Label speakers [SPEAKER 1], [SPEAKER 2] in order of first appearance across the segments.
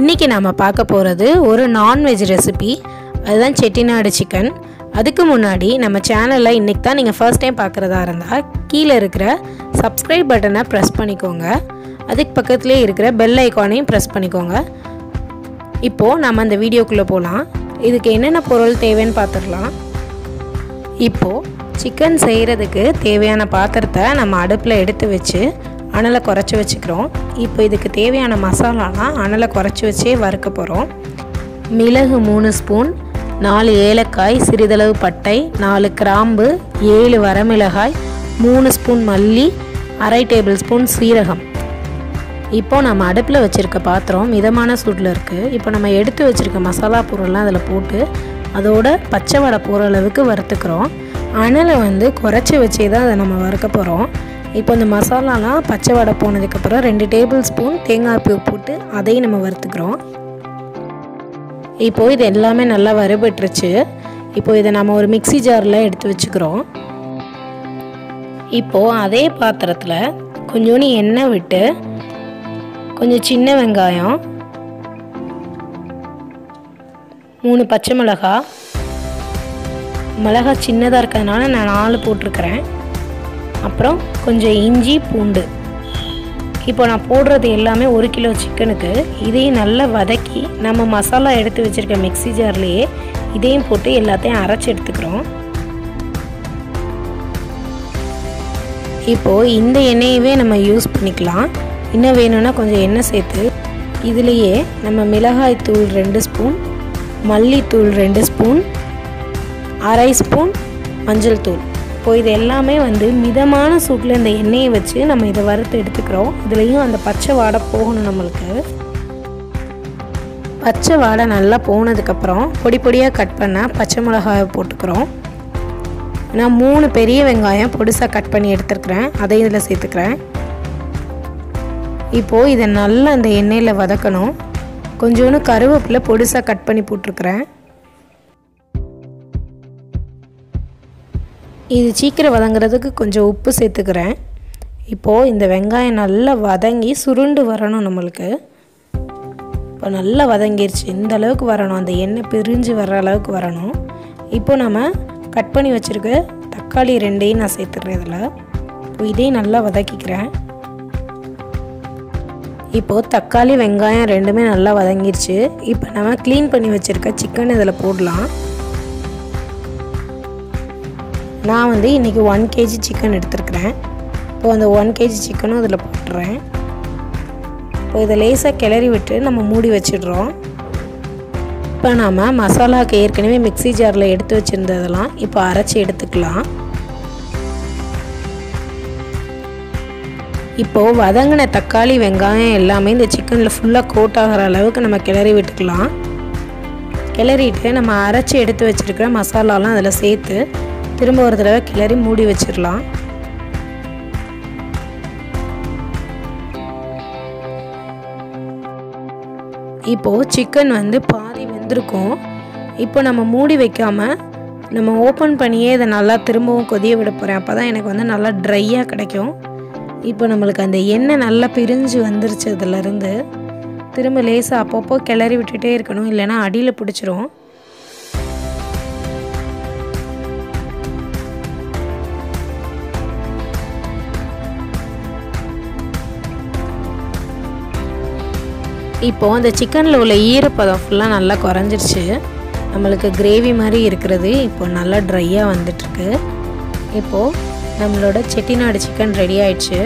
[SPEAKER 1] இன்றைக்கி நாம் பார்க்க போகிறது ஒரு நான்வெஜ் ரெசிபி, அதுதான் செட்டிநாடு சிக்கன். அதுக்கு முன்னாடி நம்ம சேனலில் இன்றைக்கி தான் நீங்கள் ஃபர்ஸ்ட் டைம் பார்க்குறதா இருந்தால் கீழே இருக்கிற சப்ஸ்கிரைப் பட்டனை ப்ரெஸ் பண்ணிக்கோங்க. அதுக்கு பக்கத்துலேயே இருக்கிற பெல் ஐக்கானையும் ப்ரெஸ் பண்ணிக்கோங்க. இப்போது நம்ம அந்த வீடியோக்குள்ளே போகலாம். இதுக்கு என்னென்ன பொருள் தேவைன்னு பார்த்துடலாம். இப்போது சிக்கன் செய்கிறதுக்கு தேவையான பாத்திரத்தை நம்ம அடுப்பில் எடுத்து வச்சு அனலை குறைச்சி வச்சுக்கிறோம். இப்போ இதுக்கு தேவையான மசாலாலாம் அனலை குறைச்சி வச்சே வறுக்க போகிறோம். மிளகு 3 ஸ்பூன், 4 ஏலக்காய், சிறிதளவு பட்டை, 4 கிராம்பு, 7 வரமிளகாய், 3 ஸ்பூன் மல்லி, அரை டேபிள் ஸ்பூன் சீரகம். இப்போ நம்ம அடுப்பில் வச்சுருக்க பாத்திரம் மிதமான சூட்டில் இருக்குது. இப்போ நம்ம எடுத்து வச்சுருக்க மசாலா பொருள்லாம் அதில் போட்டு அதோட பச்சை வடை போகிற அளவுக்கு வறுத்துக்கிறோம். அனலை குறைச்சி வச்சே தான் அதை நம்ம வறுக்க போகிறோம். இப்போ இந்த மசாலாலாம் பச்சை வடை போனதுக்கப்புறம் 2 டேபிள் ஸ்பூன் தேங்காய் பூ போட்டு அதையும் நம்ம வறுத்துக்கிறோம். இப்போது இது எல்லாமே நல்லா வறுபட்டுருச்சு. இப்போது இதை நம்ம ஒரு மிக்ஸி ஜாரில் எடுத்து வச்சுக்கிறோம். இப்போது அதே பாத்திரத்தில் கொஞ்சோண்டு எண்ணெய் விட்டு கொஞ்சம் சின்ன வெங்காயம், 3 பச்சை மிளகாய், மிளகாய் சின்னதாக இருக்கிறதுனால நான் 4 போட்டிருக்கிறேன். அப்புறம் கொஞ்சம் இஞ்சி பூண்டு. இப்போ நான் போடுறது எல்லாமே 1 கிலோ சிக்கனுக்கு. இதையும் நல்லா வதக்கி நம்ம மசாலா எடுத்து வச்சுருக்க மிக்ஸி ஜார்லேயே இதையும் போட்டு எல்லாத்தையும் அரைச்சி எடுத்துக்கிறோம். இப்போது இந்த எண்ணெயவே நம்ம யூஸ் பண்ணிக்கலாம். இன்னும் வேணும்னா கொஞ்சம் எண்ணெய் சேர்த்து இதுலேயே நம்ம மிளகாய் தூள் 2 ஸ்பூன், மல்லித்தூள் 2 ஸ்பூன், அரை ஸ்பூன் மஞ்சள் தூள். இப்போ இது எல்லாமே மிதமான சூட்டில் இந்த எண்ணெயை வச்சு நம்ம இதை வறுத்து எடுத்துக்கிறோம். இதுலேயும் அந்த பச்சை வாடை போகணும். நம்மளுக்கு பச்சை வாடை நல்லா போனதுக்கப்புறம் பொடி பொடியாக கட் பண்ண பச்சை மிளகாயை போட்டுக்கிறோம். நான் 3 பெரிய வெங்காயம் பொடிசாக கட் பண்ணி எடுத்துருக்கிறேன். அதை இதில் சேர்த்துக்கிறேன். இப்போது இதை நல்லா அந்த எண்ணெயில் வதக்கணும். கொஞ்சோண்டு கருவேப்பிலை பொடிசாக கட் பண்ணி போட்டிருக்கிறேன். இது சீக்கிரம் வதங்கிறதுக்கு கொஞ்சம் உப்பு சேர்த்துக்கிறேன். இப்போது இந்த வெங்காயம் நல்லா வதங்கி சுருண்டு வரணும். நம்மளுக்கு இப்போ நல்லா வதங்கிருச்சு. இந்த அளவுக்கு வரணும், அந்த எண்ணெய் பிரிஞ்சு வர்ற அளவுக்கு வரணும். இப்போ நம்ம கட் பண்ணி வச்சுருக்க தக்காளி 2ஐயும் நான் சேர்த்துக்கிறேன் இதில். இப்போ இதையும் நல்லா வதக்கிக்கிறேன். இப்போது தக்காளி வெங்காயம் 2மே நல்லா வதங்கிருச்சு. இப்போ நம்ம க்ளீன் பண்ணி வச்சுருக்க சிக்கன் இதில் போடலாம். நான் இன்றைக்கி 1 கேஜி சிக்கன் எடுத்துருக்கிறேன். இப்போது அந்த 1 கேஜி சிக்கனும் இதில் போட்டுறேன். இப்போ இதை லேசாக கிளறி விட்டு நம்ம மூடி வச்சிடுறோம். இப்போ நாம் மசாலாவுக்கு ஏற்கனவே மிக்ஸி ஜாரில் எடுத்து வச்சுருந்ததெல்லாம் இப்போ அரைச்சி எடுத்துக்கலாம். இப்போது வதங்கின தக்காளி வெங்காயம் எல்லாமே இந்த சிக்கனில் ஃபுல்லாக கோட் ஆகிற அளவுக்கு நம்ம கிளறி விட்டுக்கலாம். கிளறிட்டு நம்ம அரைச்சி எடுத்து வச்சுருக்கிற மசாலாலாம் அதில் சேர்த்து திரும்ப ஒரு தடவை கிளறி மூடி வச்சிடலாம். இப்போது சிக்கன் பாதி வெந்திருக்கும். இப்போ நம்ம மூடி வைக்காமல் நம்ம ஓப்பன் பண்ணியே இதை நல்லா திரும்பவும் கொதிய விட போகிறேன். அப்போ தான் எனக்கு நல்லா ட்ரையாக கிடைக்கும். இப்போ நம்மளுக்கு அந்த எண்ணெய் நல்லா பிரிஞ்சு வந்துருச்சு. அதிலேருந்து திரும்ப லேசாக அப்பப்போ கிளறி விட்டுட்டே இருக்கணும், இல்லைன்னா அடியில் பிடிச்சிரும். இப்போது அந்த சிக்கனில் உள்ள ஈரப்பதம் ஃபுல்லாக நல்லா குறைஞ்சிருச்சு. நம்மளுக்கு கிரேவி மாதிரி இருக்கிறது இப்போ நல்லா ட்ரையாக வந்துட்டுருக்கு. இப்போது நம்மளோட செட்டிநாடு சிக்கன் ரெடி ஆயிடுச்சு.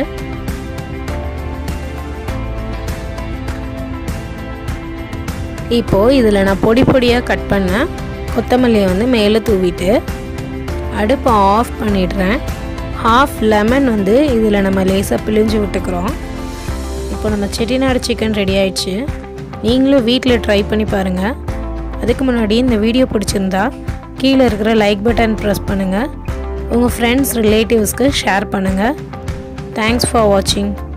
[SPEAKER 1] இப்போது இதில் நான் பொடி பொடியாக கட் பண்ண கொத்தமல்லியை மேலே தூவிட்டு அடுப்பை ஆஃப் பண்ணிடுறேன். ஹாஃப் லெமன் இதில் நம்ம லேசாக பிழிஞ்சு விட்டுக்கிறோம். இப்போ நம்ம செட்டிநாடு சிக்கன் ரெடி ஆயிடுச்சு. நீங்களும் வீட்டில் ட்ரை பண்ணி பாருங்கள். அதுக்கு முன்னாடி இந்த வீடியோ பிடிச்சிருந்தா கீழே இருக்கிற லைக் பட்டன் ப்ரெஸ் பண்ணுங்கள். உங்கள் ஃப்ரெண்ட்ஸ் ரிலேட்டிவ்ஸ்க்கு ஷேர் பண்ணுங்கள். தேங்க்ஸ் ஃபார் வாட்சிங்.